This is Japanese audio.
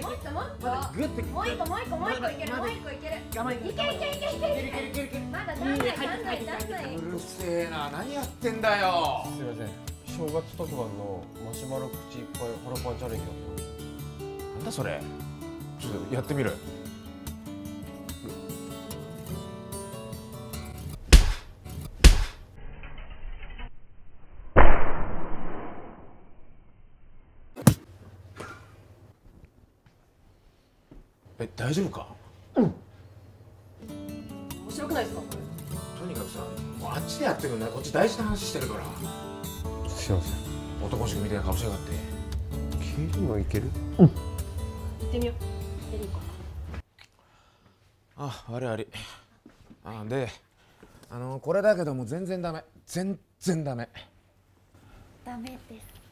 もっともっと。 グッて。 もう一個もう一個もう一個いけるもう一個いける。 我慢。 いけいけいけいけいけ。まだ足んない足んない足んない。 うるせえな、何やってんだよ。 すいません、正月特番のマシュマロ口いっぱい腹パンチャレンジやってます。 なんだそれ。ちょっとやってみる。大丈夫か。 面白くないですかこれ。 とにかくさ、もうあっちでやってるんだよ。こっち大事な話してるから。 すいません。 男塾みたいな顔しやがって。 蹴るのいける？ 行ってみよう。エリコ。 あ、悪い悪い。で、これだけども全然ダメ。全然ダメ。 ダメです。